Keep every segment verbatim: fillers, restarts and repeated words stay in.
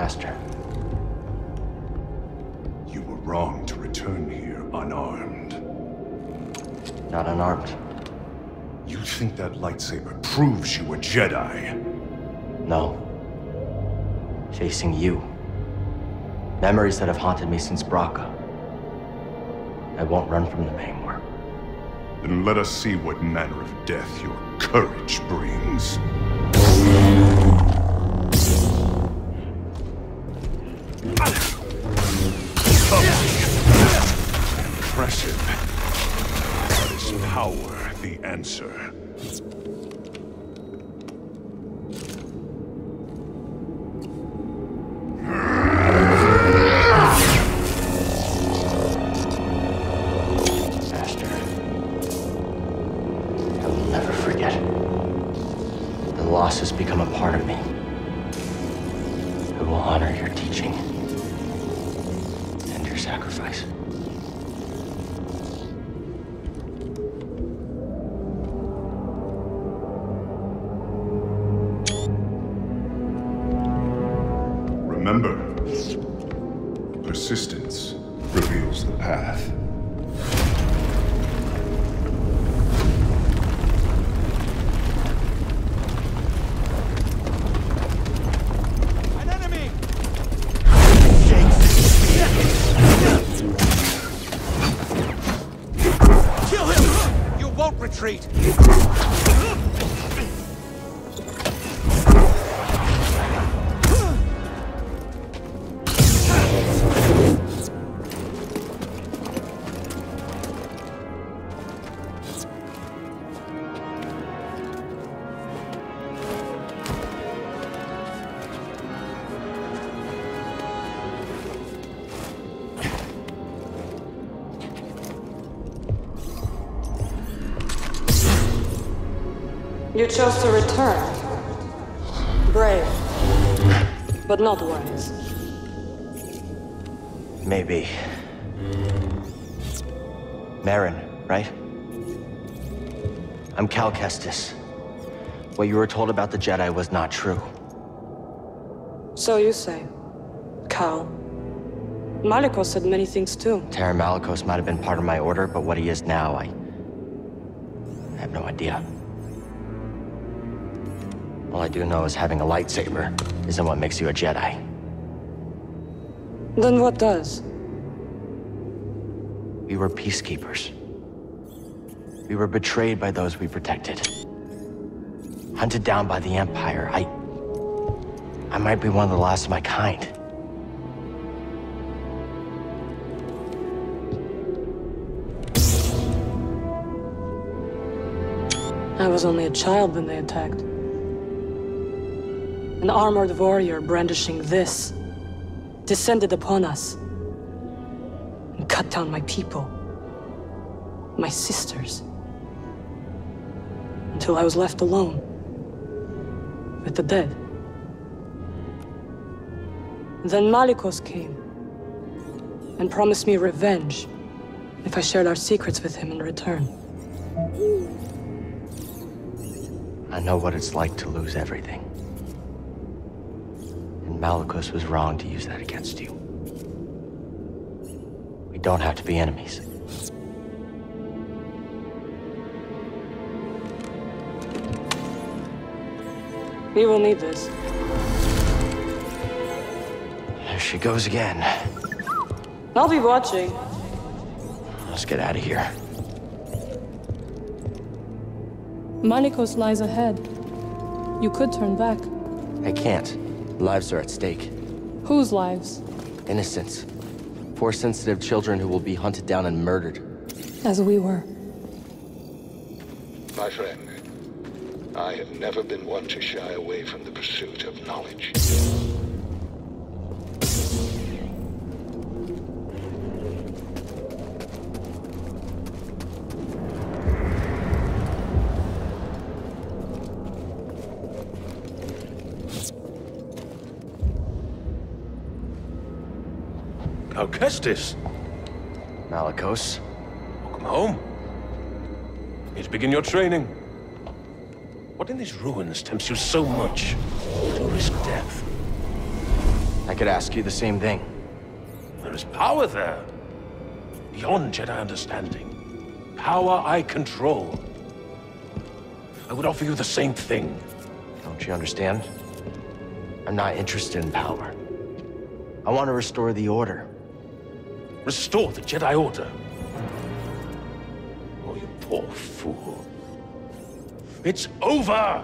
Master. You were wrong to return here unarmed. Not unarmed. You think that lightsaber proves you a Jedi? No. Facing you. Memories that have haunted me since Bracca. I won't run from them anymore. Then let us see what manner of death your courage brings. Impressive. But is power the answer? Master, I will never forget. The loss has become a part of me. I will honor your teaching and your sacrifice. Remember, persistence reveals the path. An enemy! Kill him! You won't retreat! You chose to return. Brave, but not wise. Maybe. Merrin, right? I'm Cal Kestis. What you were told about the Jedi was not true. So you say. Cal. Malicos said many things too. Taron Malicos might have been part of my order, but what he is now, I... I have no idea. All I do know is having a lightsaber isn't what makes you a Jedi. Then what does? We were peacekeepers. We were betrayed by those we protected. Hunted down by the Empire. I... I might be one of the last of my kind. I was only a child when they attacked. An armored warrior brandishing this descended upon us and cut down my people, my sisters, until I was left alone with the dead. Then Malicos came and promised me revenge if I shared our secrets with him in return. I know what it's like to lose everything. And Malicos was wrong to use that against you. We don't have to be enemies. We will need this. There she goes again. I'll be watching. Let's get out of here. Malicos lies ahead. You could turn back. I can't. Lives are at stake. Whose lives? Innocents. Force-sensitive children who will be hunted down and murdered. As we were. My friend, I have never been one to shy away from the pursuit of knowledge. Cal Kestis. Malicos. Welcome home. Here to begin your training. What in these ruins tempts you so much to risk death? I could ask you the same thing. There is power there. Beyond Jedi understanding. Power I control. I would offer you the same thing. Don't you understand? I'm not interested in power. I want to restore the Order. Restore the Jedi Order? Oh, you poor fool. It's over!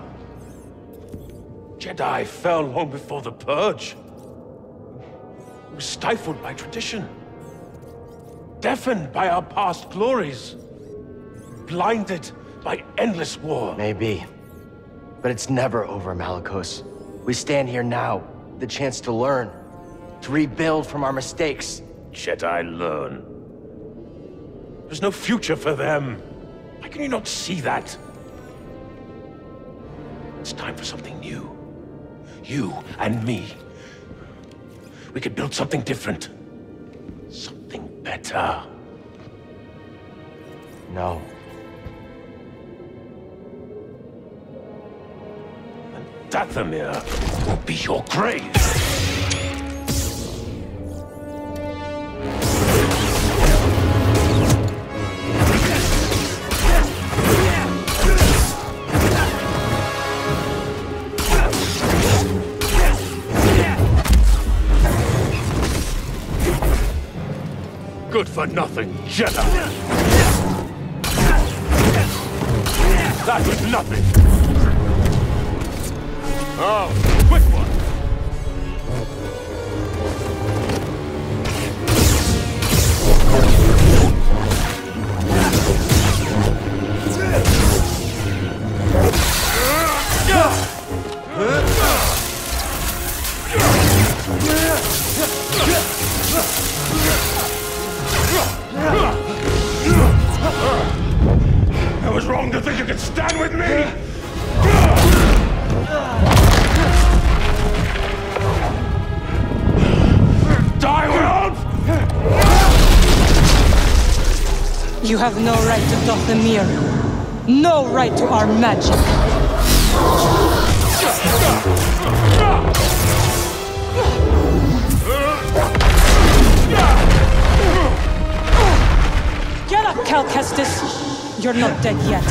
Jedi fell long before the Purge. We were stifled by tradition. Deafened by our past glories. Blinded by endless war. Maybe. But it's never over, Malicos. We stand here now, the chance to learn. To rebuild from our mistakes. Jedi learn. There's no future for them. Why can you not see that? It's time for something new. You and me. We could build something different. Something better. No. And Dathomir will be your grave. Good for nothing, Jedi! That was nothing! Oh, quick one! I was wrong to think you could stand with me! Die, world! You have no right to Dathomir. No right to our magic. Get up, Cal Kestis! You're not dead yet.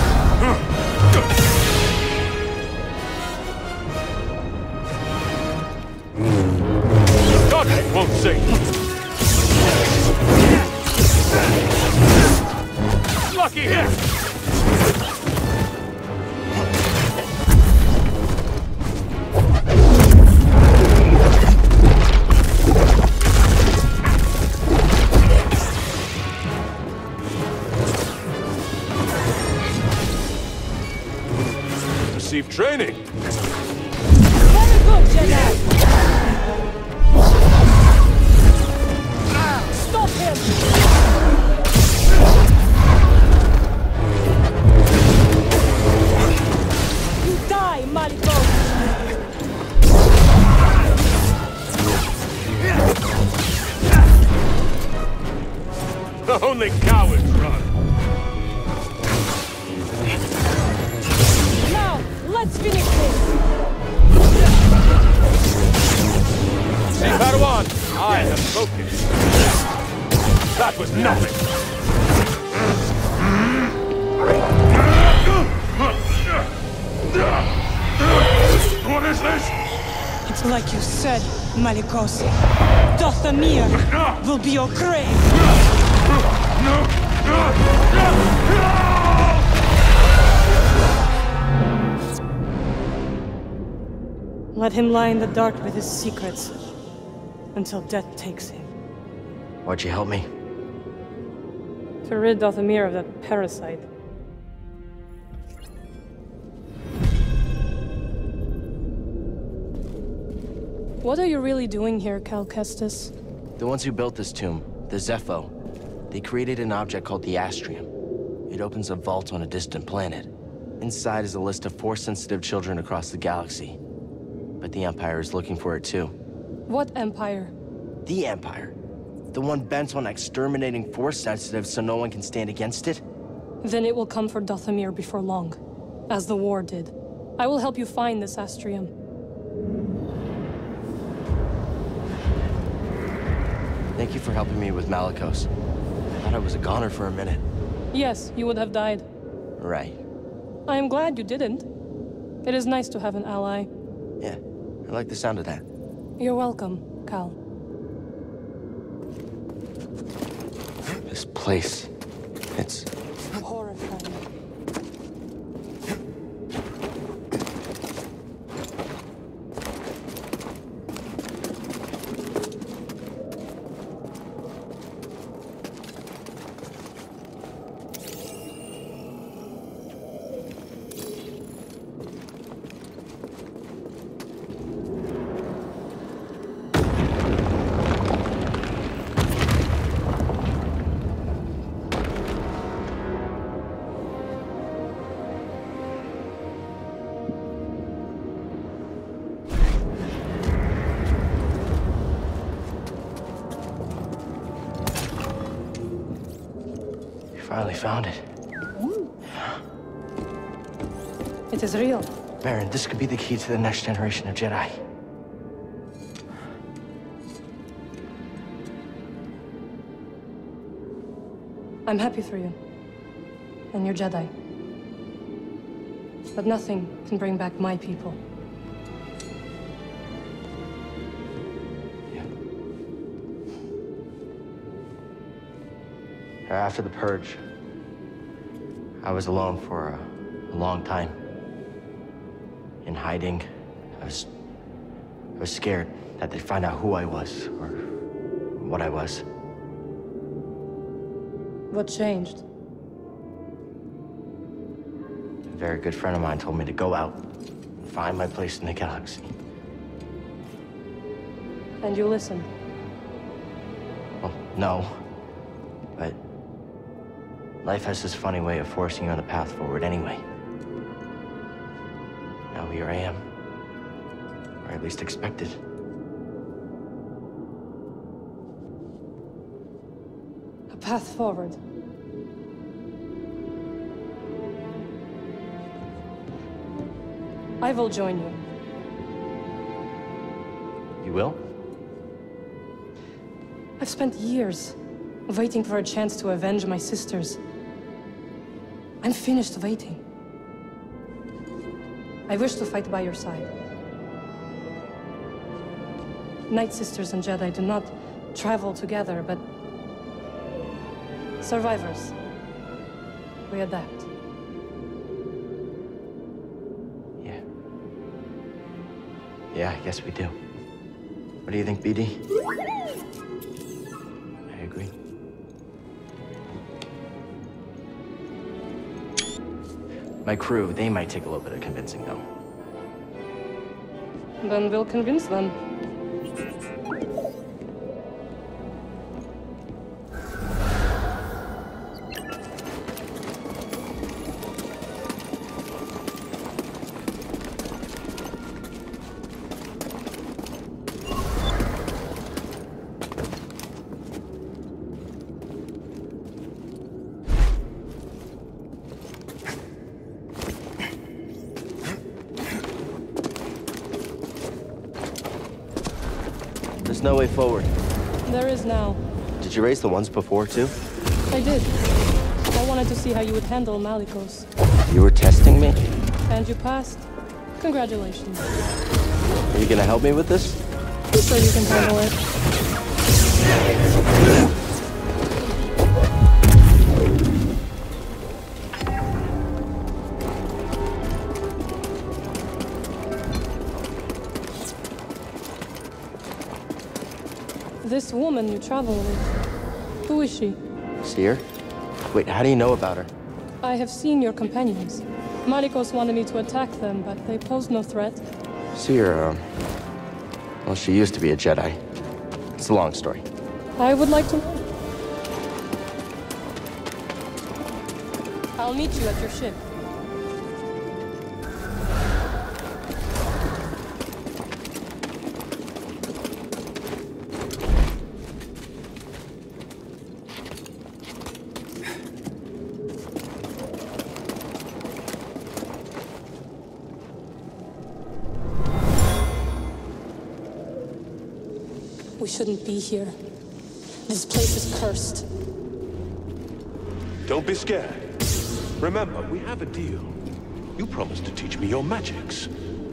God won't save you! Lucky hit! Receive training. Very good, Jedi! Stop him! You die, Malicos! Only cowards run. Let's finish this! Hey, Padawan! I have spoken. That was nothing! What is this? It's like you said, Malicos. Dathomir will be your grave! Let him lie in the dark with his secrets, until death takes him. Why'd you help me? To rid Dathomir of that parasite. What are you really doing here, Cal Kestis? The ones who built this tomb, the Zepho, they created an object called the Astrium. It opens a vault on a distant planet. Inside is a list of Force-sensitive children across the galaxy. But the Empire is looking for it too. What Empire? The Empire. The one bent on exterminating Force-sensitive so no one can stand against it? Then it will come for Dathomir before long, as the war did. I will help you find this Astrium. Thank you for helping me with Malicos. I thought I was a goner for a minute. Yes, you would have died. Right. I am glad you didn't. It is nice to have an ally. Yeah, I like the sound of that. You're welcome, Cal. This place, it's... horrifying. Finally found it. It is real. Merrin, this could be the key to the next generation of Jedi. I'm happy for you. And your Jedi. But nothing can bring back my people. After the Purge, I was alone for a, a long time. In hiding, I was... I was scared that they'd find out who I was, or what I was. What changed? A very good friend of mine told me to go out, and find my place in the galaxy. And you listened? Well, no. But... life has this funny way of forcing you on the path forward anyway. Now here I am. Or at least expected. A path forward. I will join you. You will? I've spent years waiting for a chance to avenge my sisters. I'm finished waiting. I wish to fight by your side. Night Sisters and Jedi do not travel together, but survivors. We adapt. Yeah. Yeah, I guess we do. What do you think, B D? I agree. My crew, they might take a little bit of convincing, though. Then we'll convince them. There's no way forward. There is now. Did you raise the ones before, too? I did. I wanted to see how you would handle Malicos. You were testing me? And you passed. Congratulations. Are you gonna help me with this? I'm sure you can handle it. This woman you travel with, who is she? Cere? Wait, how do you know about her? I have seen your companions. Malicos wanted me to attack them, but they posed no threat. Cere, um... well, she used to be a Jedi. It's a long story. I would like to know. I'll meet you at your ship. We shouldn't be here. This place is cursed. Don't be scared. Remember, we have a deal. You promised to teach me your magics.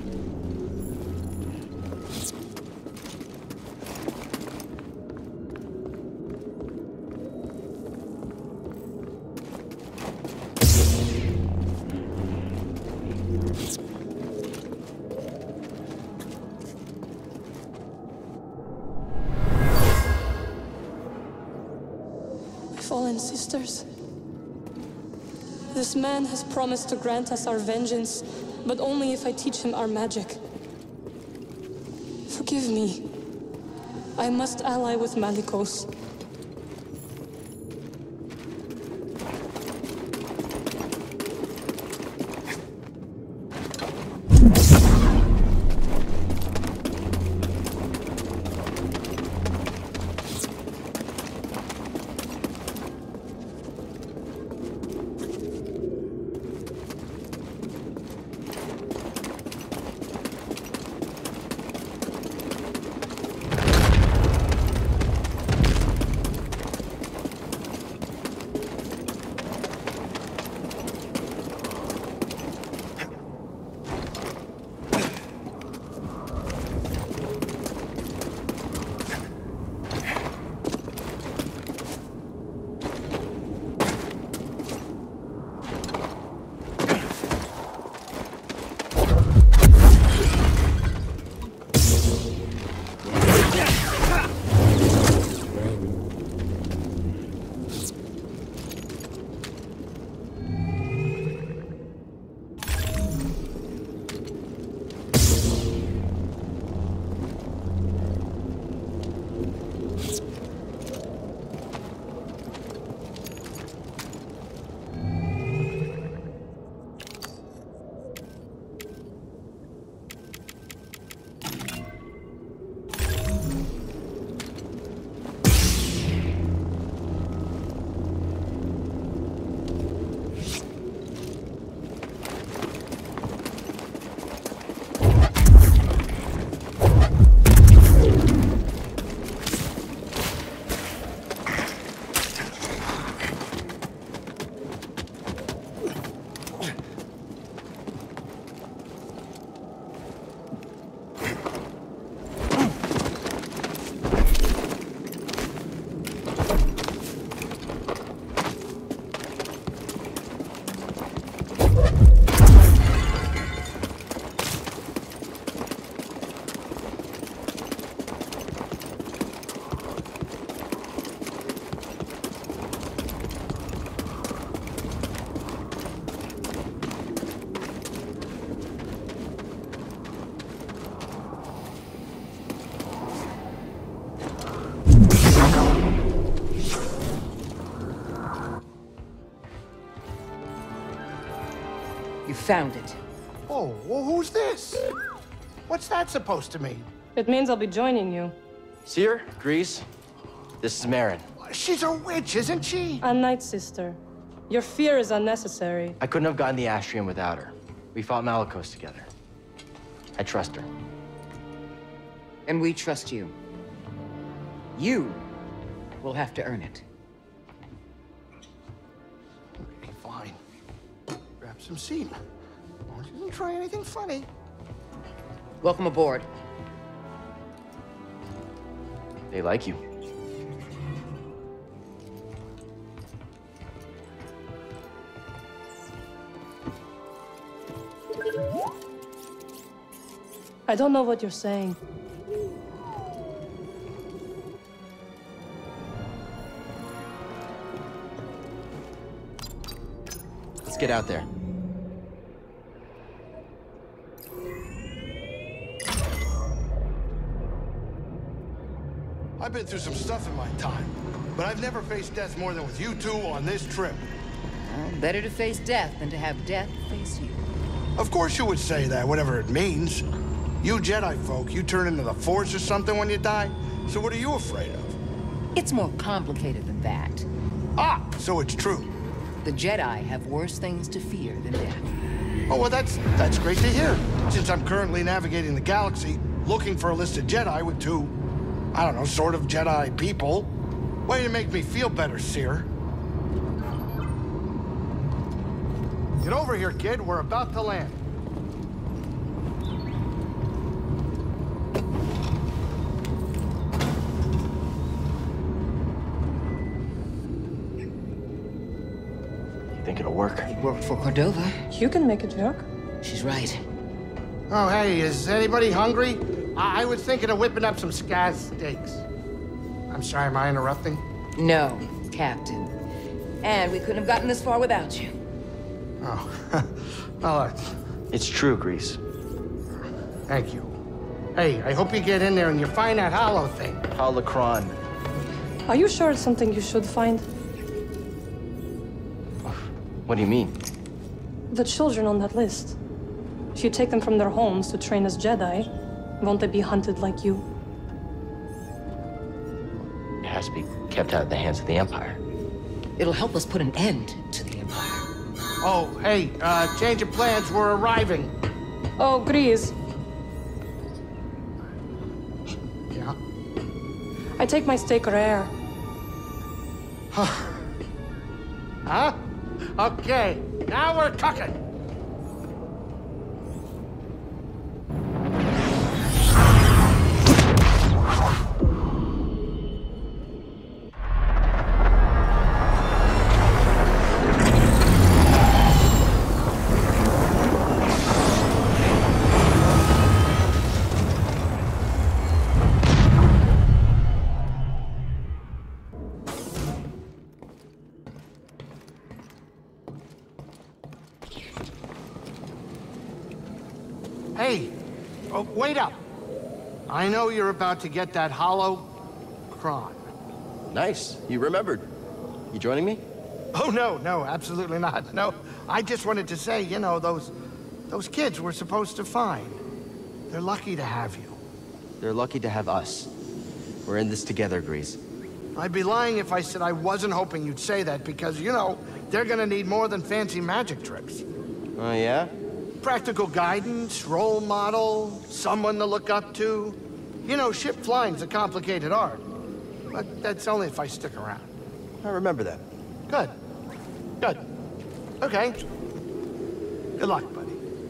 Fallen sisters. This man has promised to grant us our vengeance, but only if I teach him our magic. Forgive me. I must ally with Malicos. Found it. Oh, well, who's this? What's that supposed to mean? It means I'll be joining you. Seer, Grease, this is Merrin. She's a witch, isn't she? A Night Sister. Your fear is unnecessary. I couldn't have gotten the Astrium without her. We fought Malicos together. I trust her. And we trust you. You will have to earn it. Okay, fine. Grab some seam. She didn't try anything funny. Welcome aboard. They like you. I don't know what you're saying. Let's get out there. I've been through some stuff in my time, but I've never faced death more than with you two on this trip. Well, better to face death than to have death face you. Of course you would say that, whatever it means. You Jedi folk, you turn into the Force or something when you die, so what are you afraid of? It's more complicated than that. Ah, so it's true. The Jedi have worse things to fear than death. Oh, well, that's that's great to hear. Since I'm currently navigating the galaxy, looking for a list of Jedi with two, I don't know, sort of Jedi people. Way to make me feel better, Seer. Get over here, kid. We're about to land. You think it'll work? It worked for Cordova. You can make it work. She's right. Oh, hey, is anybody hungry? I, I was thinking of whipping up some Skaz steaks. I'm sorry, am I interrupting? No, Captain. And we couldn't have gotten this far without you. Oh, well, uh, It's true, Grease. thank you. Hey, I hope you get in there and you find that hollow thing. Holocron. Are you sure it's something you should find? What do you mean? The children on that list. If you take them from their homes to train as Jedi, won't they be hunted like you? It has to be kept out of the hands of the Empire. It'll help us put an end to the Empire. Oh, hey, uh, change of plans, we're arriving. Oh, Grease. Yeah? I take my steak rare. Huh? Okay, now we're cooking. Hey, oh, wait up. I know you're about to get that hollow cron. Nice. You remembered. You joining me? Oh, no, no, absolutely not. No, I just wanted to say, you know, those, those kids we're supposed to find. They're lucky to have you. They're lucky to have us. We're in this together, Grease. I'd be lying if I said I wasn't hoping you'd say that because, you know, they're gonna need more than fancy magic tricks. Oh, yeah? Practical guidance, role model, someone to look up to. You know, ship flying's a complicated art. But that's only if I stick around. I remember that. Good. Good. Okay. Good luck, buddy.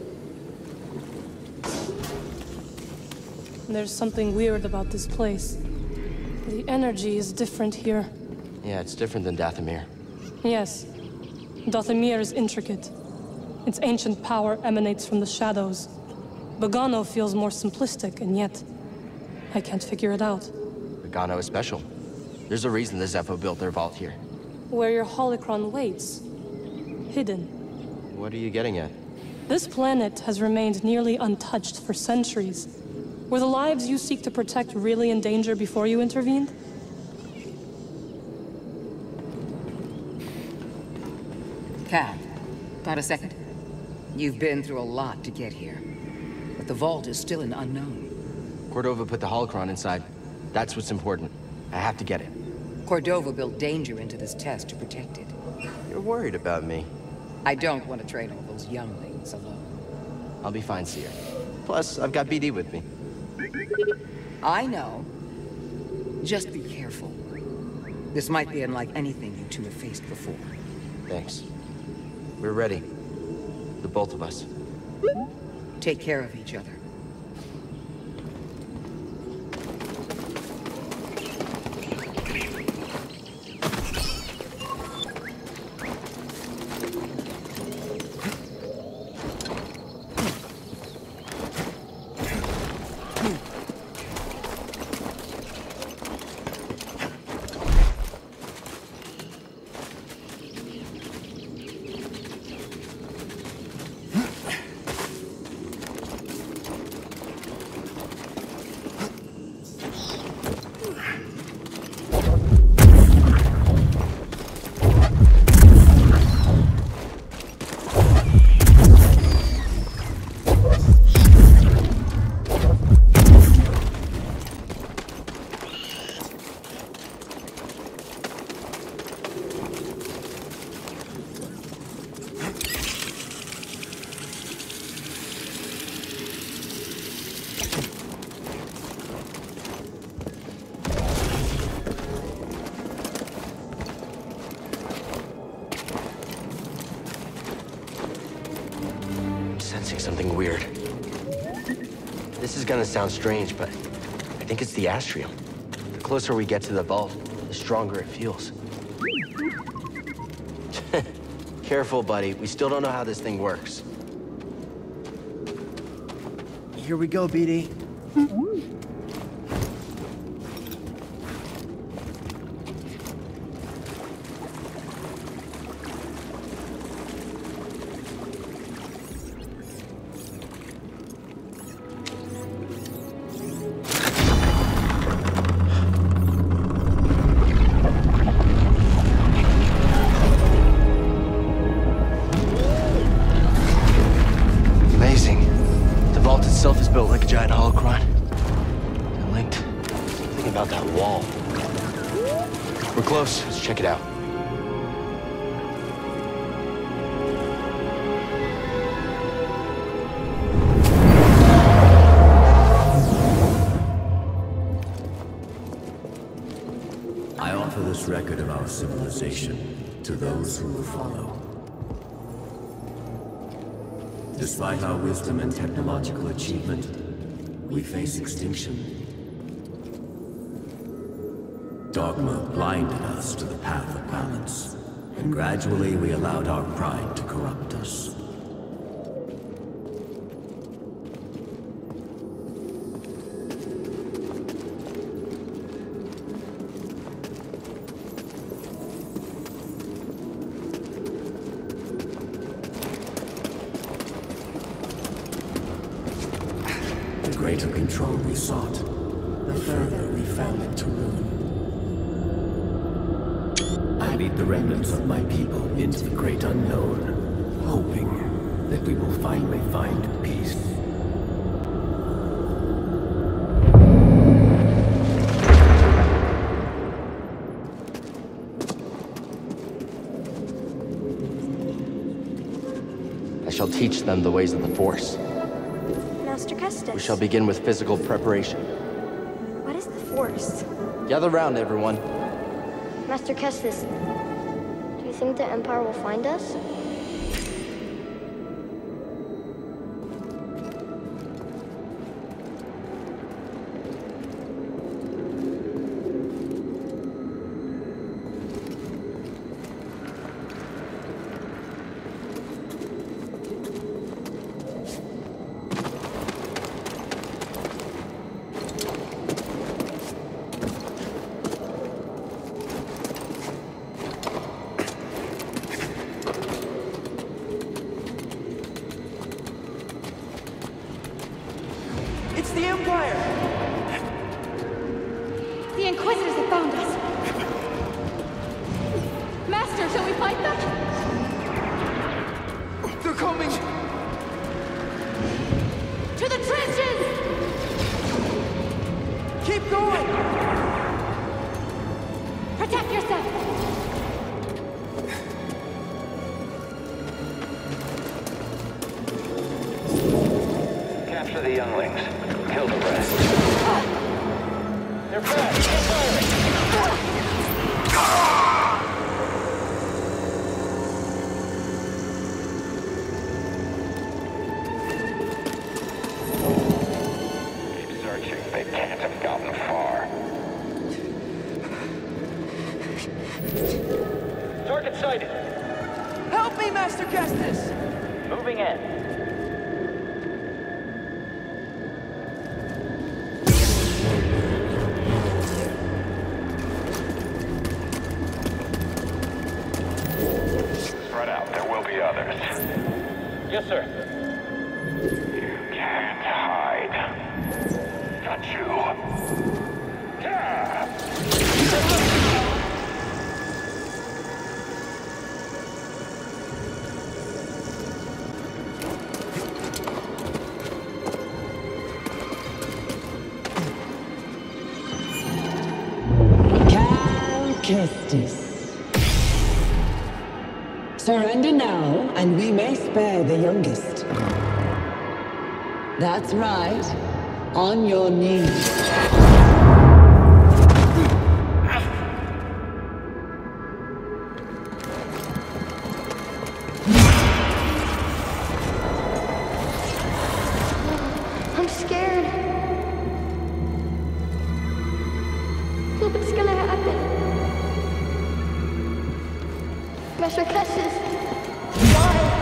There's something weird about this place. The energy is different here. Yeah, it's different than Dathomir. Yes. Dathomir is intricate. Its ancient power emanates from the shadows. Bogano feels more simplistic, and yet I can't figure it out. Bogano is special. There's a reason the Zeffo built their vault here. Where your holocron waits. Hidden. What are you getting at? This planet has remained nearly untouched for centuries. Were the lives you seek to protect really in danger before you intervened? Cap, got a second? You've been through a lot to get here. But the vault is still an unknown. Cordova put the holocron inside. That's what's important. I have to get it. Cordova built danger into this test to protect it. You're worried about me. I don't want to train all those younglings alone. I'll be fine, Seer. Plus, I've got B D with me. I know. Just be careful. This might be unlike anything you two have faced before. Thanks. We're ready. The both of us. Take care of each other. sensing something weird. This is gonna sound strange, but I think it's the Astrium. The closer we get to the vault, the stronger it feels. Careful, buddy. We still don't know how this thing works. Here we go, B D. Let's check it out. I offer this record of our civilization to those who will follow. Despite our wisdom and technological achievement, we face extinction. Dogma blinded us to the path of balance, and gradually we allowed our pride to corrupt us. The greater control we sought, the further we found it to ruin. I lead the remnants of my people into the great unknown, hoping that we will finally find peace. I shall teach them the ways of the Force. Master Kestis. We shall begin with physical preparation. What is the Force? Gather round, everyone. Master Kestis, do you think the Empire will find us? The Empire! The Inquisitors have found us! Master, shall we fight them? They're coming! To the trenches! Keep going! Protect yourself! Capture the younglings. Kill the rest. They're back! They're firing! Keep searching. They can't have gotten far. Target sighted! Help me, Master Kestis! Moving in. Yes, sir. You can't hide. Not you. Yeah. Cal Kestis. Surrender now, and we may spare the youngest. That's right. On your knees. scared. What's gonna happen? Master Kestis. Why?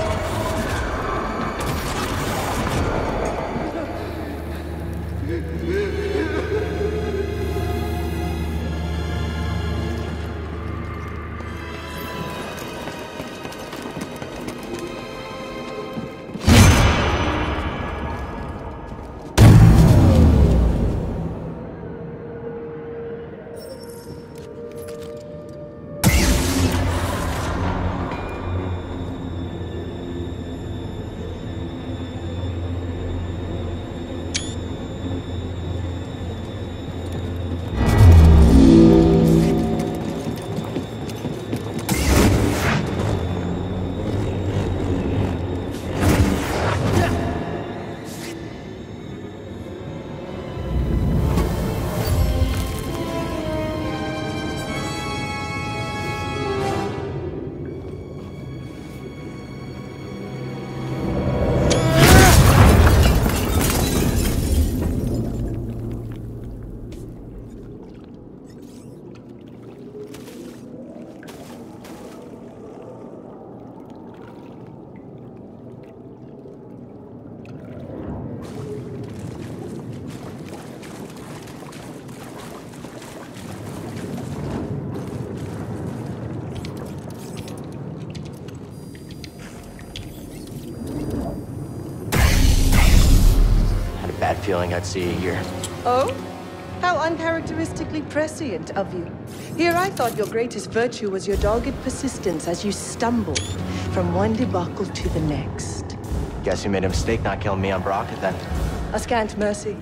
Bad feeling I'd see you here. Oh? How uncharacteristically prescient of you. Here I thought your greatest virtue was your dogged persistence as you stumbled from one debacle to the next. Guess you made a mistake not killing me on Baraka then. A scant mercy.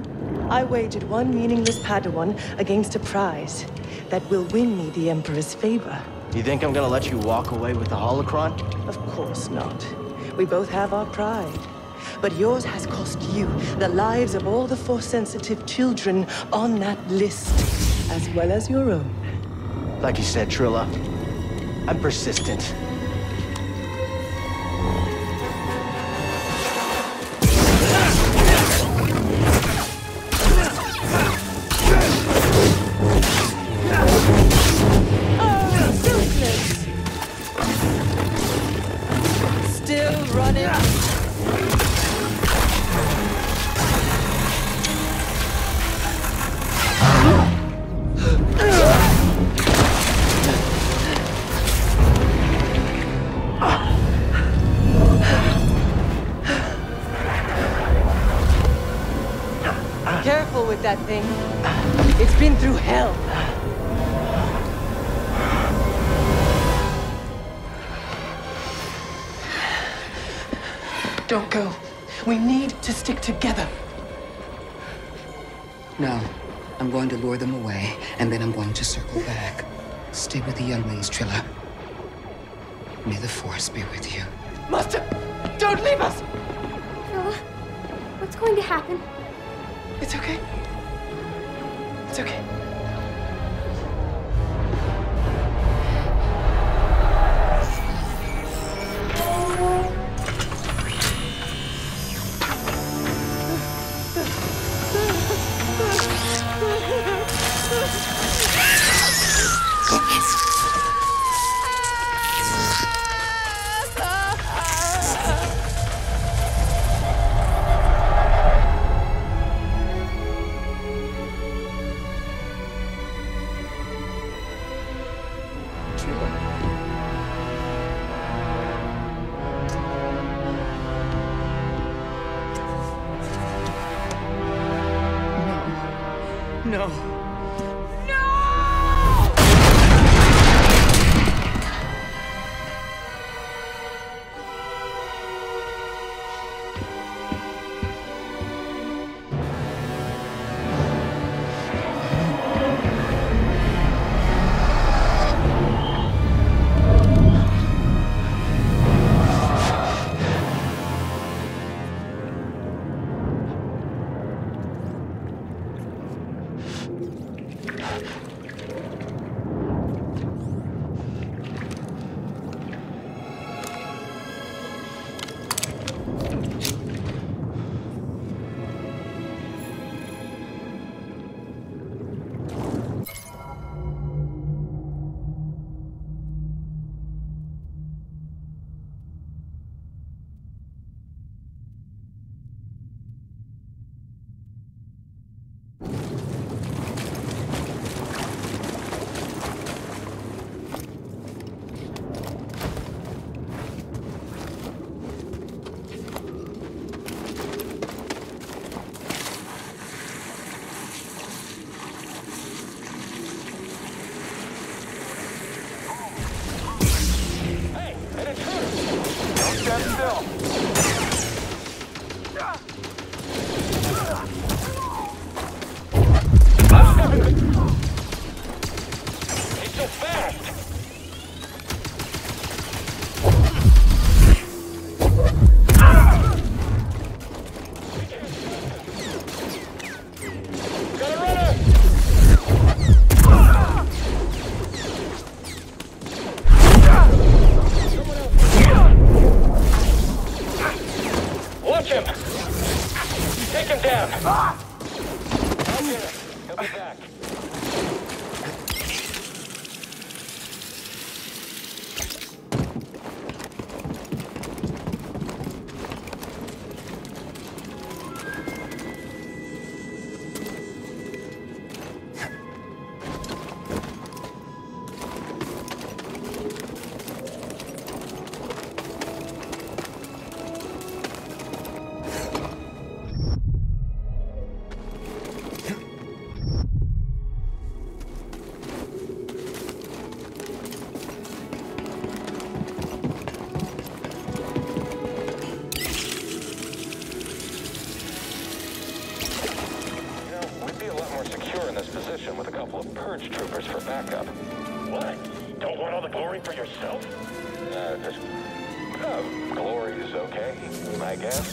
I wagered one meaningless Padawan against a prize that will win me the Emperor's favor. You think I'm gonna let you walk away with the holocron? Of course not. We both have our pride. But yours has cost you the lives of all the Force-sensitive children on that list, as well as your own. Like you said, Trilla, I'm persistent. Oh, silkless! Still running. Careful with that thing. It's been through hell. Don't go. We need to stick together. No. I'm going to lure them away, and then I'm going to circle back. Stay with the young ladies, Trilla. May the Force be with you. Master! Don't leave us! Trilla, what's going to happen? It's okay. It's okay. No. Catch him! Take him down! Ah! I'll get him. He'll be back. With a couple of purge troopers for backup. What? You don't want all the glory for yourself? Uh, just... Uh, glory is okay, I guess.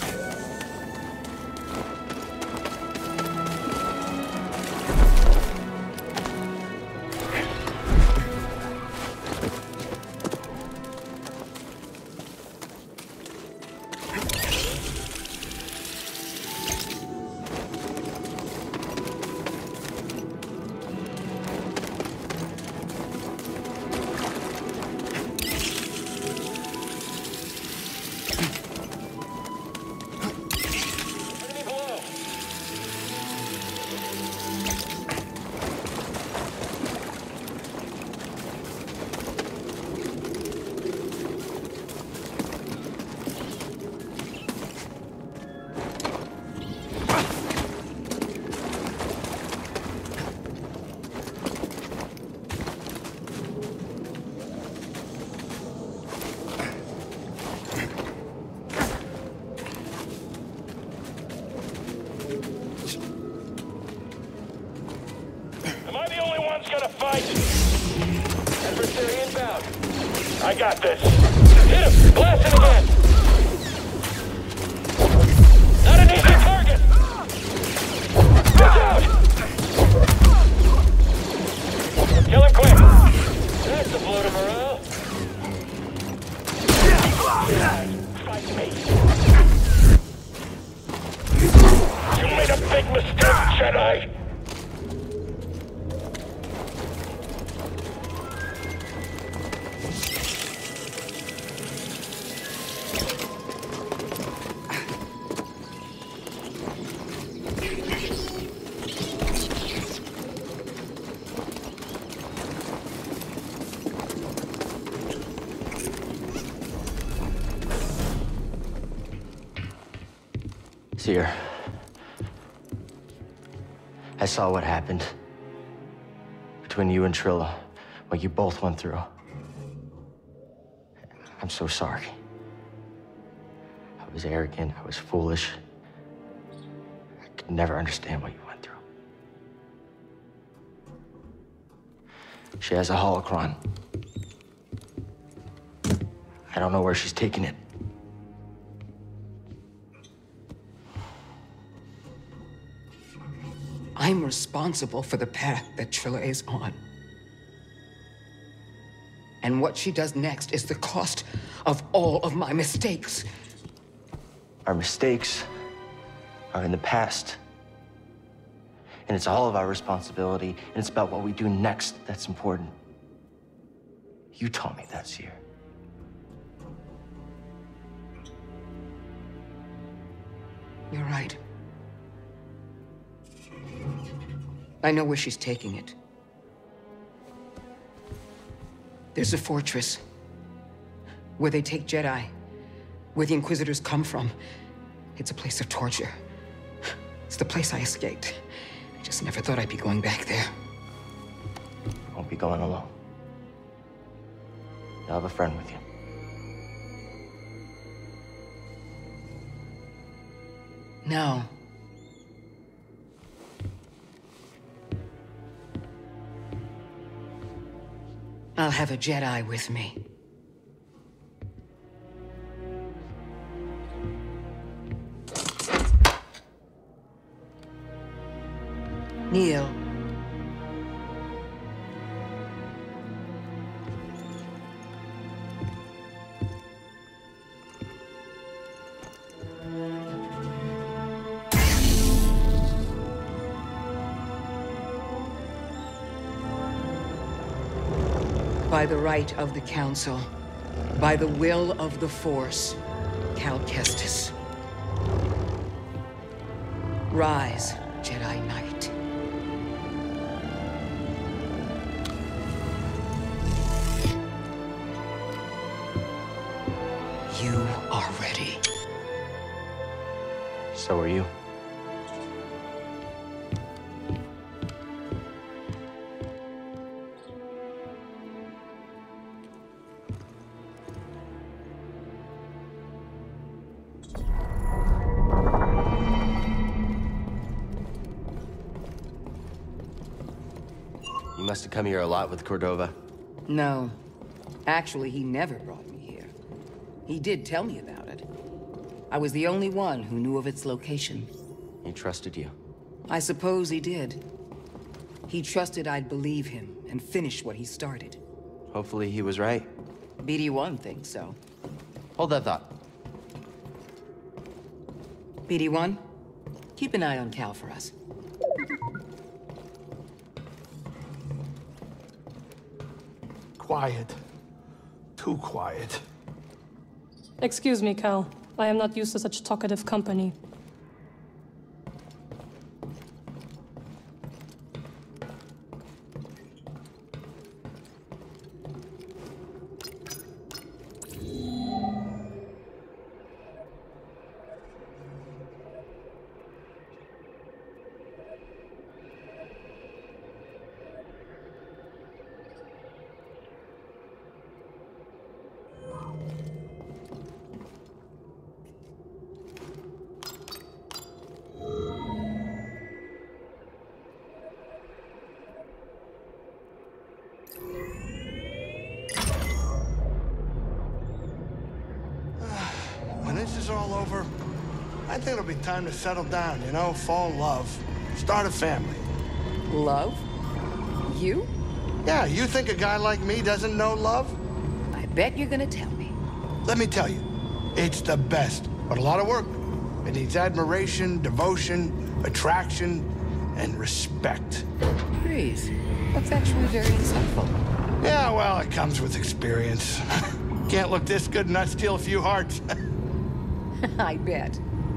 I got this. Hit him! Blast him again! Not an easy target! Watch out! Kill him quick! That's a blow to morale. Fight me. You made a big mistake, Jedi! Cere, I saw what happened between you and Trilla, what you both went through. I'm so sorry. I was arrogant, I was foolish. I could never understand what you went through. She has a holocron. I don't know where she's taking it. I'm responsible for the path that Trilla is on. And what she does next is the cost of all of my mistakes. Our mistakes are in the past. And it's all of our responsibility, and it's about what we do next that's important. You taught me that, Cere. You're right. I know where she's taking it. There's a fortress where they take Jedi, where the Inquisitors come from. It's a place of torture. It's the place I escaped. I just never thought I'd be going back there. You won't be going alone. You'll have a friend with you. No. I'll have a Jedi with me. Neil. By the right of the Council, by the will of the Force, Cal Kestis. Rise, Jedi Knight. You are ready. So are you. You must have come here a lot with Cordova. No. Actually, he never brought me here. He did tell me about it. I was the only one who knew of its location. He trusted you. I suppose he did. He trusted I'd believe him and finish what he started. Hopefully he was right. B D one thinks so. Hold that thought. B D one, keep an eye on Cal for us. Quiet. Too quiet. Excuse me, Cal. I am not used to such talkative company. When this is all over, I think it'll be time to settle down, you know? Fall in love. Start a family. Love? You? Yeah, you think a guy like me doesn't know love? I bet you're gonna tell me. Let me tell you, it's the best, but a lot of work. It needs admiration, devotion, attraction, and respect. Please. That's actually very insightful. Yeah, well, it comes with experience. Can't look this good and not steal a few hearts. I bet.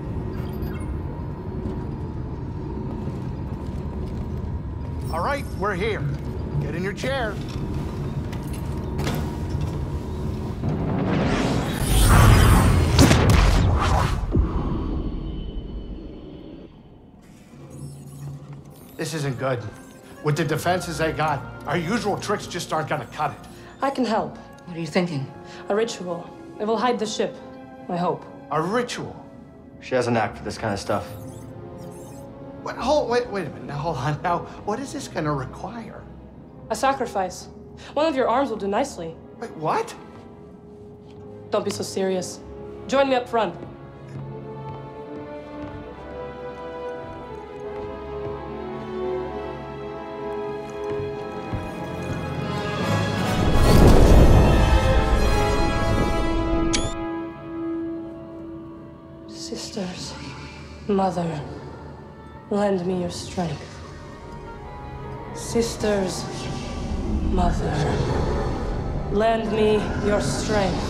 All right, we're here. Get in your chair. This isn't good. With the defenses they got, our usual tricks just aren't gonna cut it. I can help. What are you thinking? A ritual. It will hide the ship. I hope. A ritual? She has a knack for this kind of stuff. What, hold, wait, wait a minute. Now, hold on. Now, what is this gonna require? A sacrifice. One of your arms will do nicely. Wait, what? Don't be so serious. Join me up front. Sisters, Mother, lend me your strength. Sisters, Mother, lend me your strength.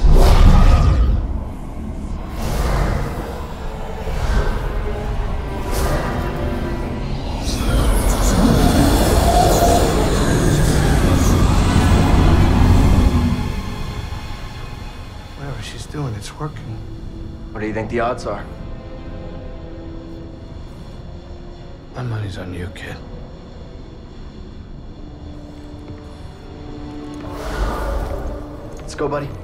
Whatever she's doing, it's working. What do you think the odds are? My money's on you, kid. Let's go, buddy.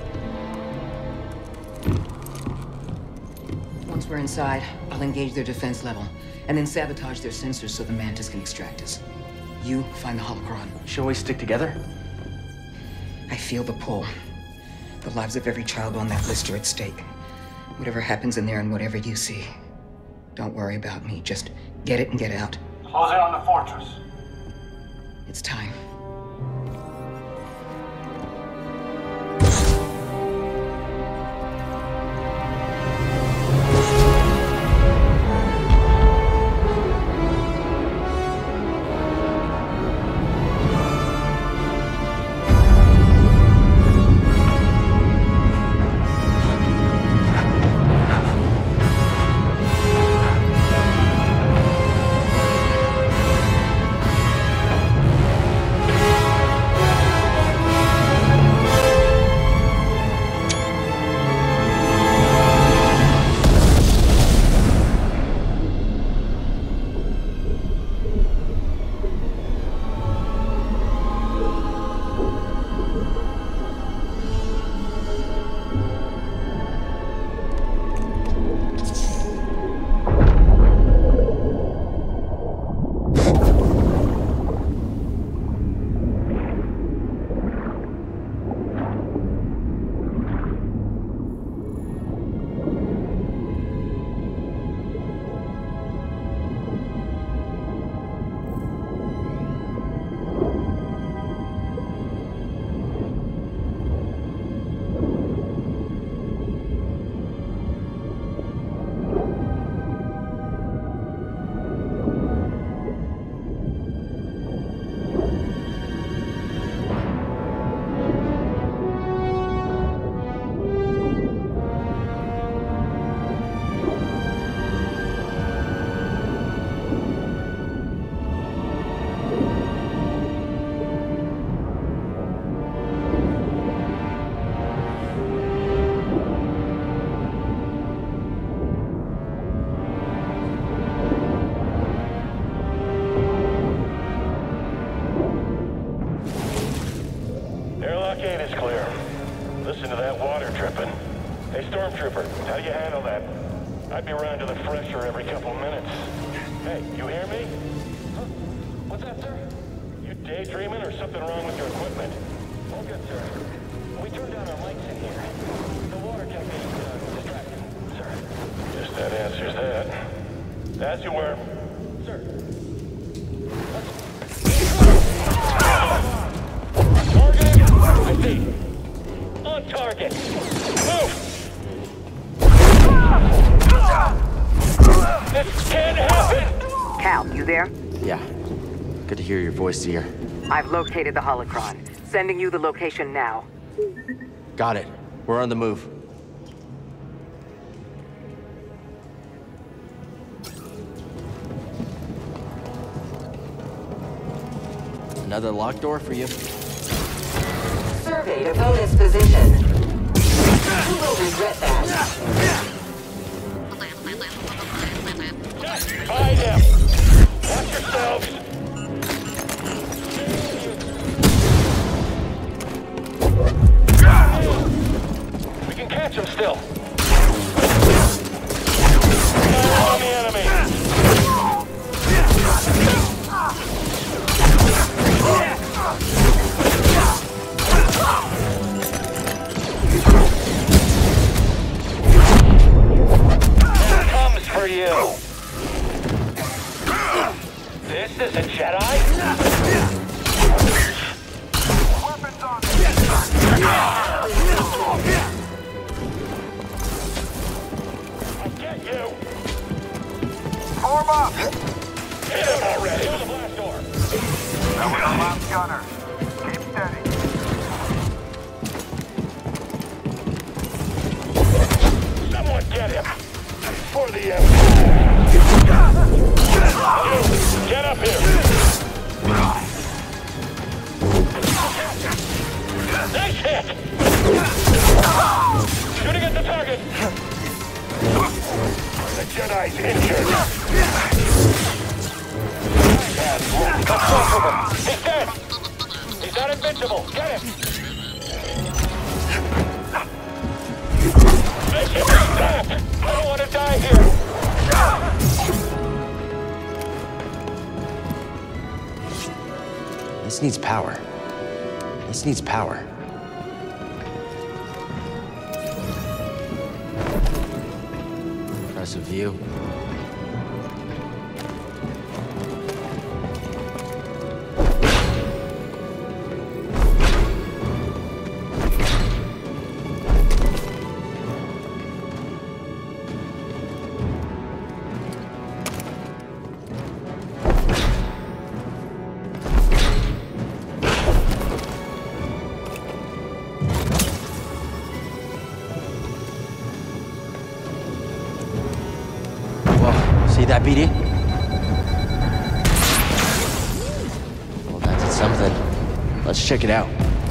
Once we're inside, I'll engage their defense level, and then sabotage their sensors so the Mantis can extract us. You find the holocron. Shall we stick together? I feel the pull. The lives of every child on that list are at stake. Whatever happens in there and whatever you see, don't worry about me. Just get it and get out. Close in on the fortress. It's time. might be running to the fresher every couple minutes. Hey, you hear me? Huh? What's that, sir? You daydreaming or something wrong with your equipment? All good, sir. We turned down our lights in here. The water can be uh, distracting, sir. Guess that answers that. As you were. Sir. Target! I see. On target. Move! This can't happen! Cal, you there? Yeah. Good to hear your voice, Seer. I've located the holocron. Sending you the location now. Got it. We're on the move. Another locked door for you. Surveyed opponent's position. You will regret that. Find him! Watch yourselves! We can catch him still. Fire on the enemy! Here comes for you! This is a Jedi? Weapons on me! I'll get you! Form up! Hit him already! Through the blast door! That was the last gunner. Keep steady. Someone get him! For the Empire! You, get up here! Nice hit! Shooting at the target! The Jedi's injured! Come off of him! He's dead! He's not invincible! Get him! Make him stop! I don't want to die here! This needs power. This needs power. Impressive view. See that, B D? Well, that's something. Let's check it out.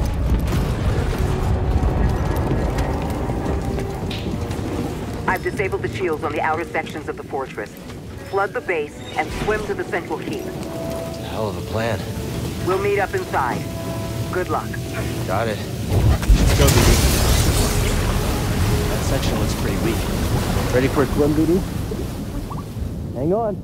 I've disabled the shields on the outer sections of the fortress. Flood the base and swim to the central keep. Hell of a plan. We'll meet up inside. Good luck. Got it. Let's go, B D. That section looks pretty weak. Ready for a swim, B D? Hang on.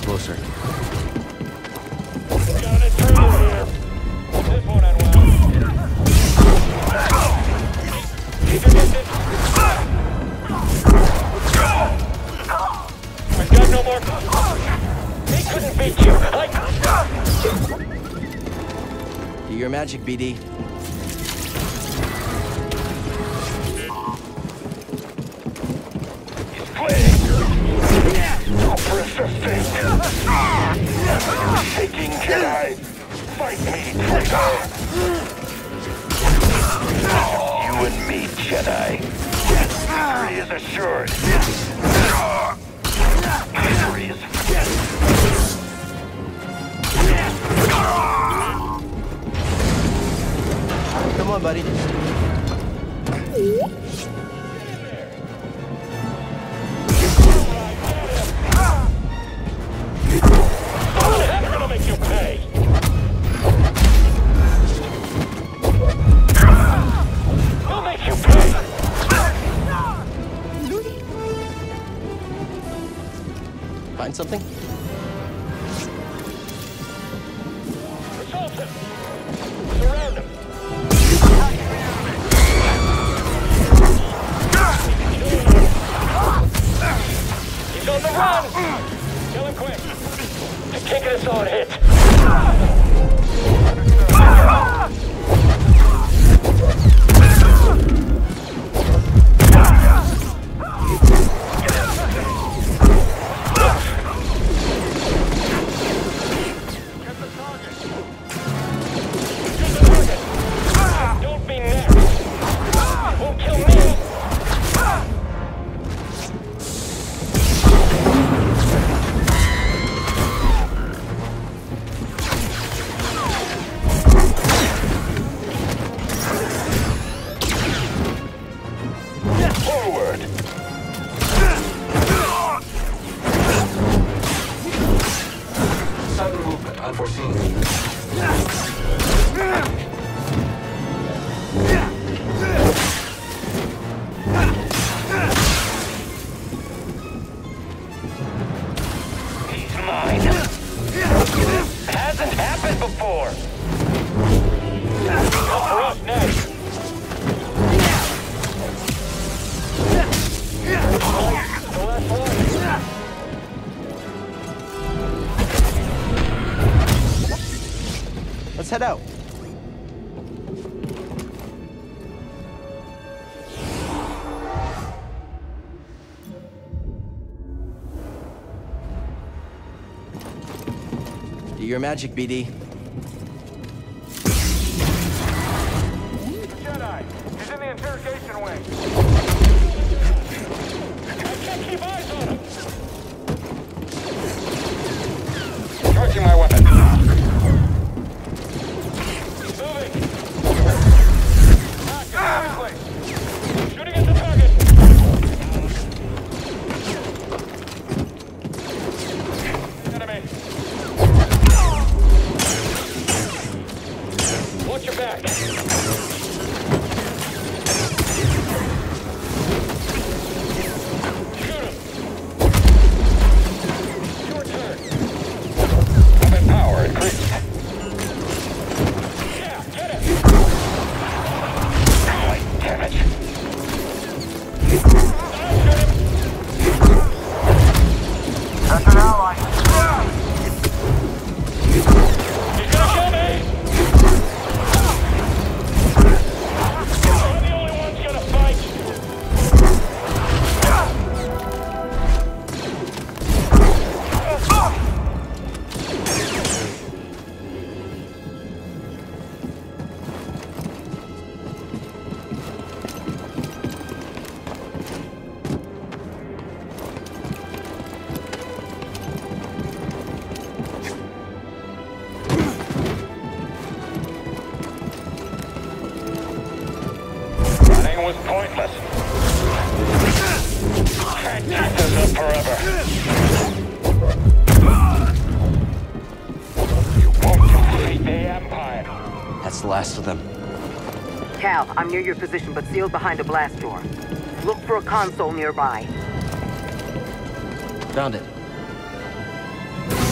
closer. Got an intruder here. This won't end well. Keep your distance. I've got no more. They couldn't beat you. I... Do your magic, B D. Taking Jedi. Fight me, traitor. You and me, Jedi. Victory is assured. Victory is... Come on, buddy. That's gonna make you pay. He'll make you pay. Find something? Assault him. Surround him. He's on the run. Kill him quick. They're taking us on hit. Don't be next. Won't kill me. Forward. Sudden movement unforeseen. He's mine. Hasn't happened before. Come for us next. The last one. Let's head out. Do your magic, B D. Jedi, he's in the interrogation wing. I can't keep eyes on him. Charging my weapon. Moving. Knock it, quickly. Shooting at the target. Enemy. Watch your back. Shoot him. Your turn. Weapon power increased. Yeah, get it. Oh, damn it. That's an ally. He's gonna kill me. I'm the only one gonna fight. Running was pointless. Can't keep this up forever. You won't defeat the Empire. That's the last of them. Cal, I'm near your position, but sealed behind a blast door. Look for a console nearby. Found it.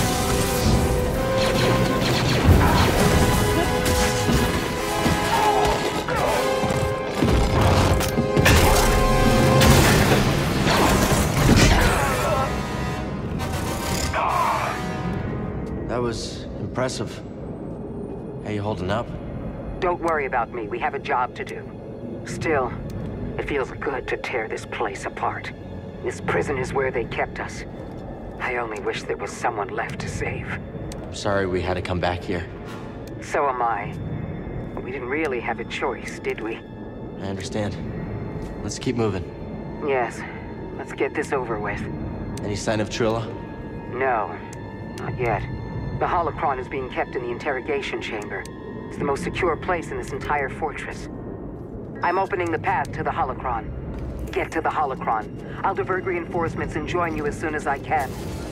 That was impressive. How you holding up? Don't worry about me. We have a job to do. Still, it feels good to tear this place apart. This prison is where they kept us. I only wish there was someone left to save. Sorry we had to come back here. So am I. We didn't really have a choice, did we? I understand. Let's keep moving. Yes. Let's get this over with. Any sign of Trilla? No. Not yet. The holocron is being kept in the interrogation chamber. It's the most secure place in this entire fortress. I'm opening the path to the holocron. Get to the holocron. I'll divert reinforcements and join you as soon as I can.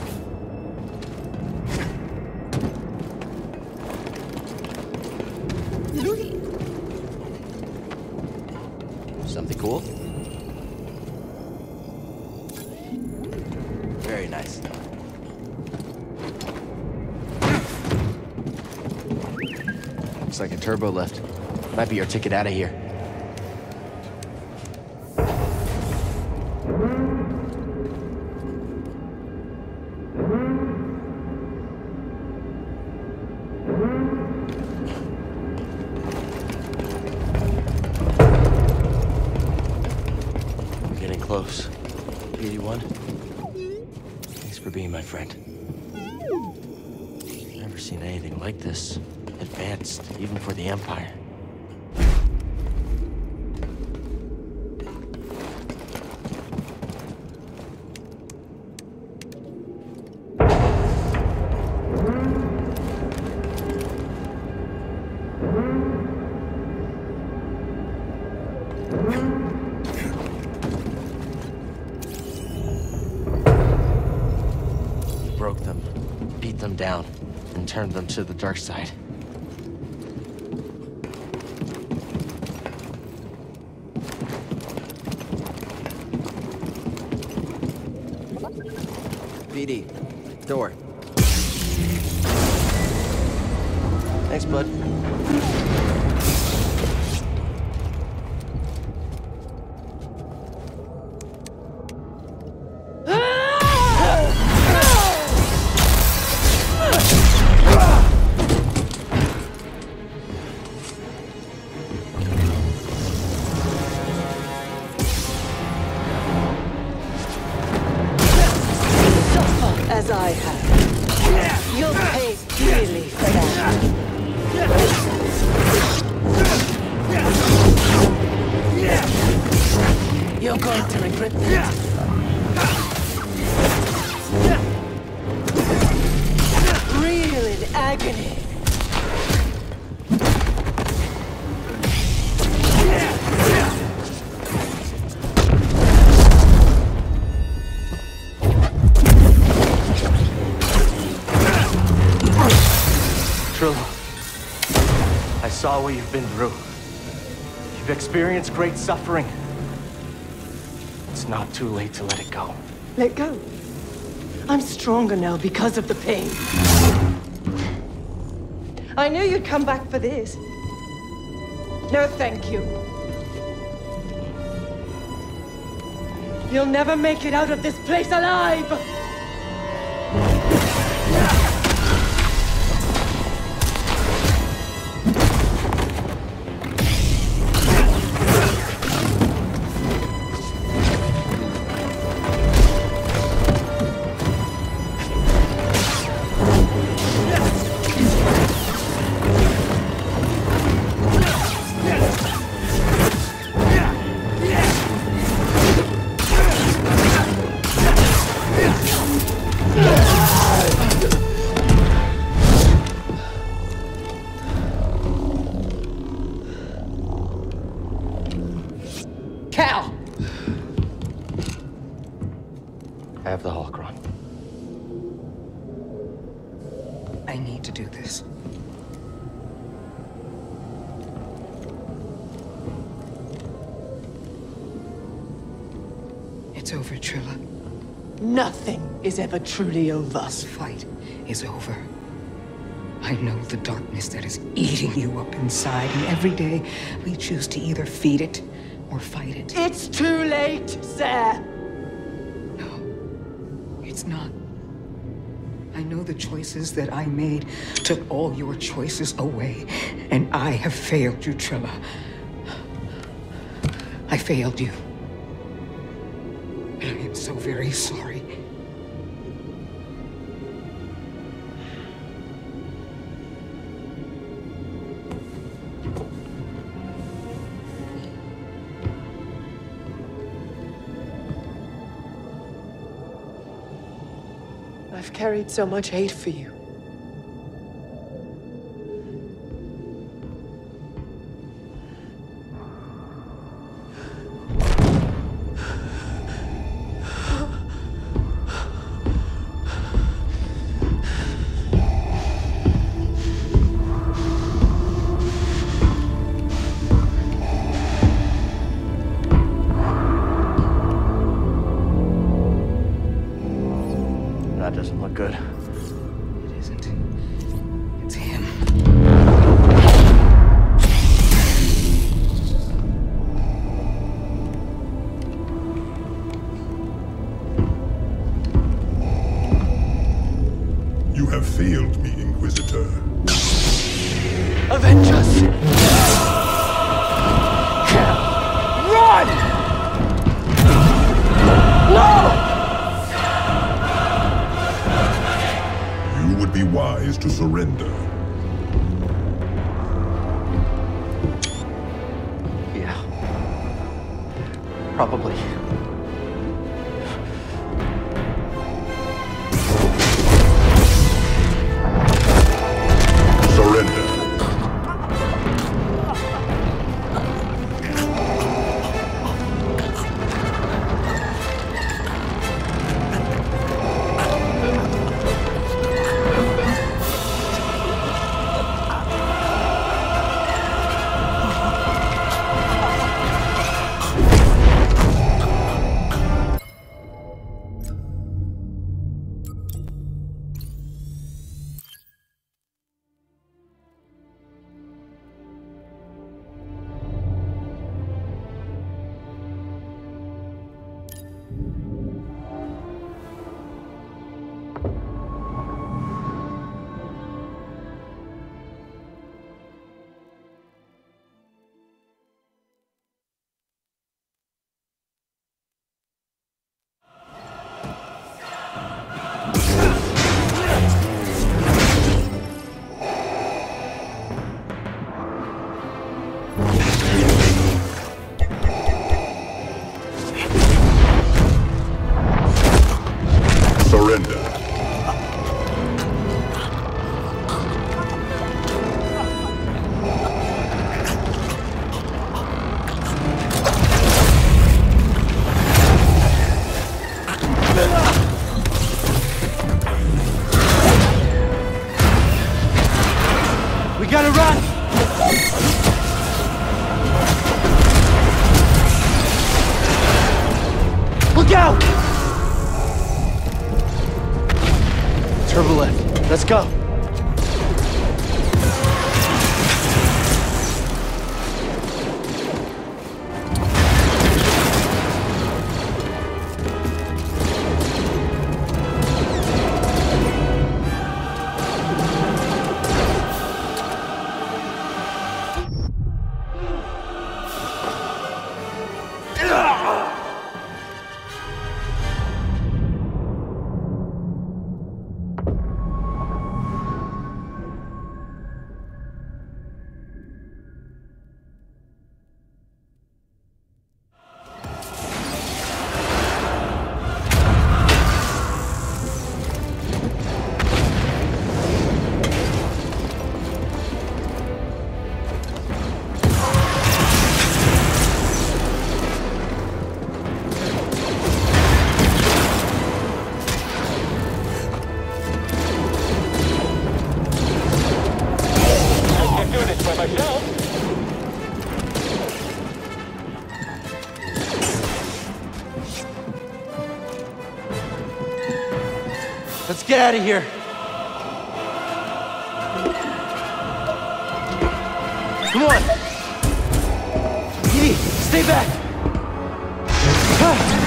Something cool? Very nice. Looks like a turbo lift. Might be our ticket out of here. We're getting close. B D one? Thanks for being my friend. Never seen anything like this. Advanced, even for the Empire. We broke them, beat them down, and turned them to the dark side. B D, door. Thanks, bud. As I have. You'll pay dearly for that. You're going to regret this. Reel in agony. I saw what you've been through. You've experienced great suffering. It's not too late to let it go. Let go. I'm stronger now because of the pain. I knew you'd come back for this. No, thank you. You'll never make it out of this place alive! Cal! I have the holocron. I need to do this. It's over, Trilla. Nothing is ever truly over. This fight is over. I know the darkness that is eating you up inside, and every day we choose to either feed it or fight it. It's too late, sir! No, it's not. I know the choices that I made took all your choices away, and I have failed you, Trilla. I failed you. And I am so very sorry. I've carried so much hate for you. That doesn't look good. It isn't. It's him. You have failed me, Inquisitor. Avenge us! Run! No! You would be wise to surrender. Yeah. Probably. Surrender. Surrender. We gotta run! Look out! Turbo left. Let's go. Let's get out of here. Come on! Edie, stay back! Ah.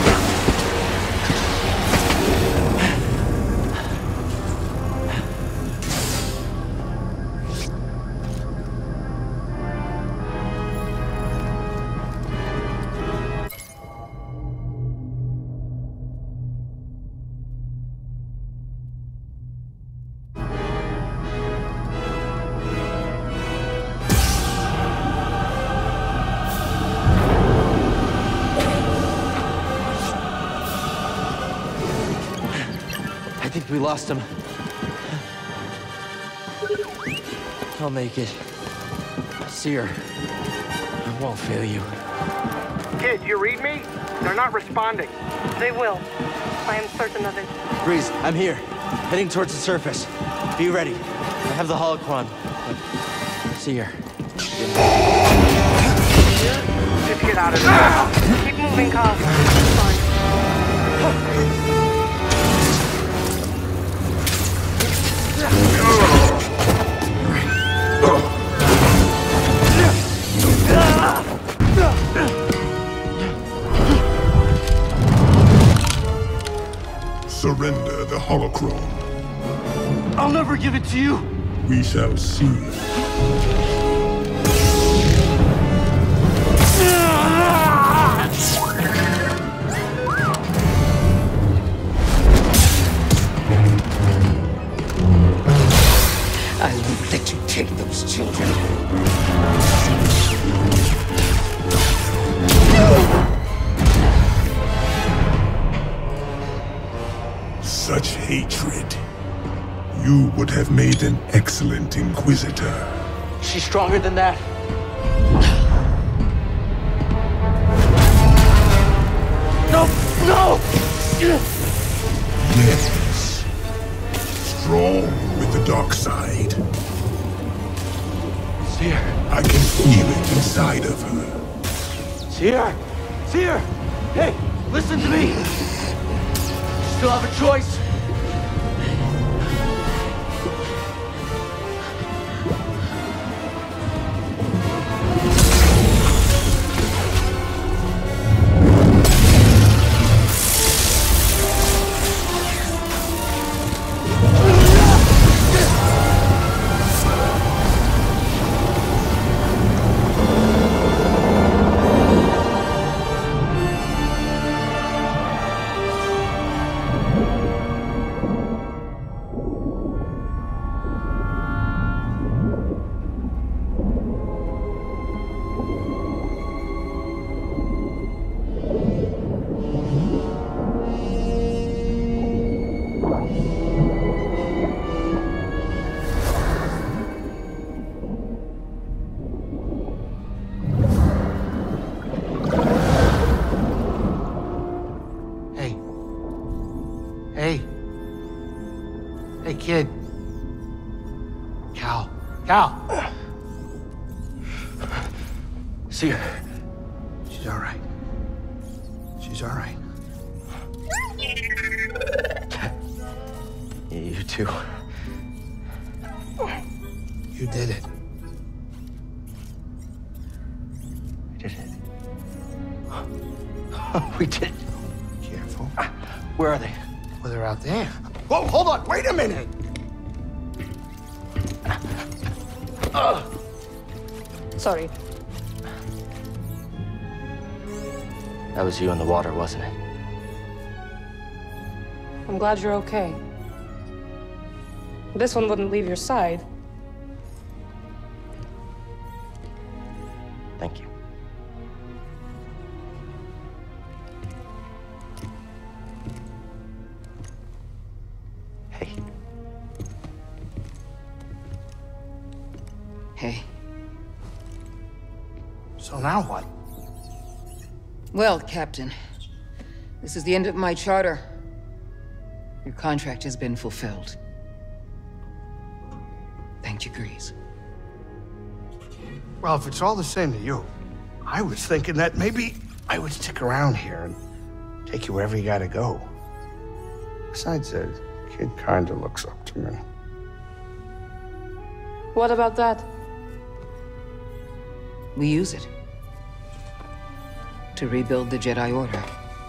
We lost him. I'll make it. Seer, I won't fail you. Kid, you read me? They're not responding. They will. I am certain of it. Greez, I'm here. Heading towards the surface. Be ready. I have the holocron. Seer. Just get out of there. Keep moving, Carl. It's fine. Surrender the holocron. I'll never give it to you. We shall see. I won't let you take those children. Such hatred. You would have made an excellent Inquisitor. She's stronger than that. No! No! Yes. Strong with the dark side. Seer. I can feel it inside of her. Seer! Seer! Hey, listen to me! Still have a choice. Kid. Cal. Cal! Seer. She's all right. She's all right. You too. You did it. We did it. We did it. Careful. Where are they? Well, they're out there. Whoa, hold on. Wait a minute. Uh. Sorry. That was you in the water, wasn't it? I'm glad you're okay. This one wouldn't leave your side. Thank you. Hey. Hey. So now what? Well, Captain, this is the end of my charter. Your contract has been fulfilled. Thank you, Greez. Well, if it's all the same to you, I was thinking that maybe I would stick around here and take you wherever you gotta go. Besides, the kid kinda looks up to me. What about that? we use it to rebuild the Jedi Order.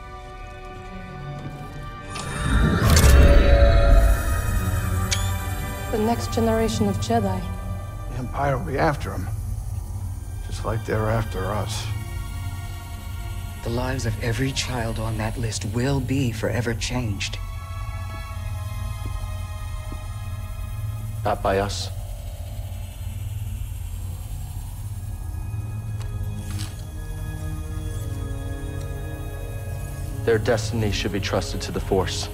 The next generation of Jedi. The Empire will be after him. Just like they're after us. The lives of every child on that list will be forever changed. Not by us. Their destiny should be trusted to the Force.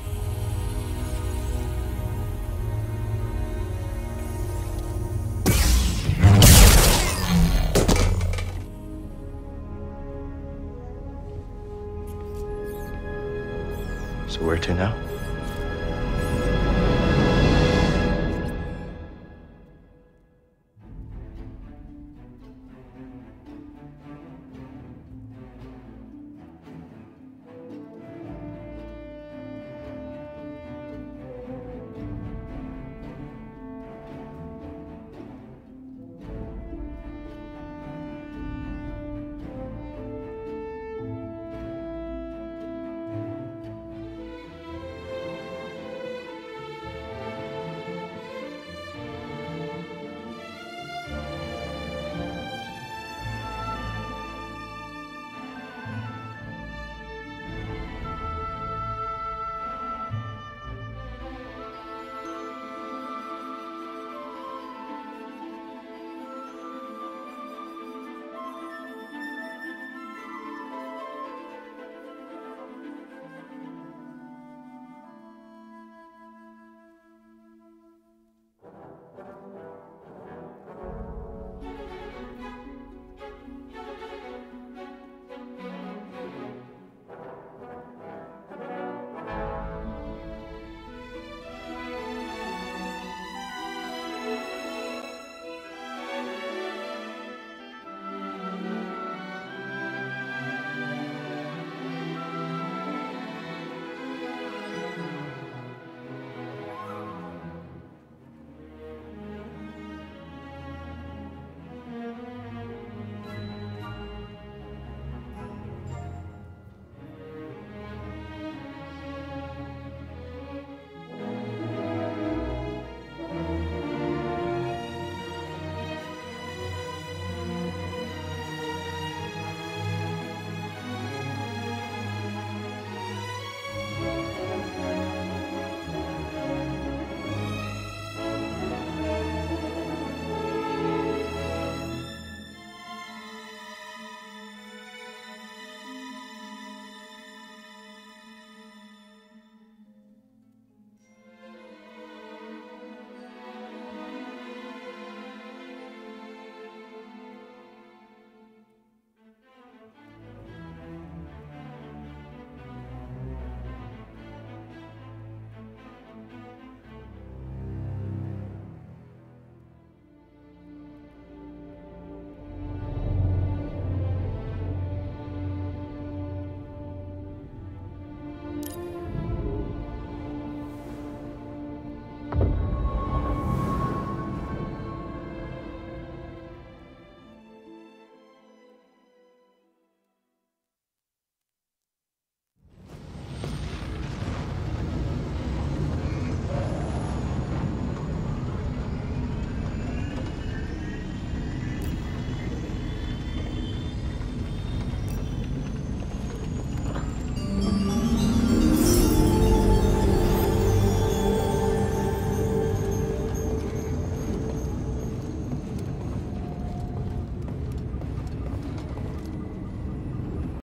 So where to now?